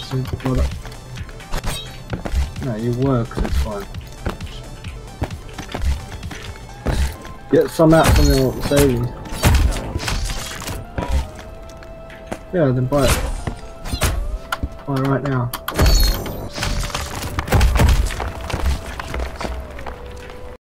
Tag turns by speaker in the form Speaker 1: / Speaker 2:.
Speaker 1: Well, no, you work, it's fine. Get some out from your savings. Yeah, then buy it. Buy it right now.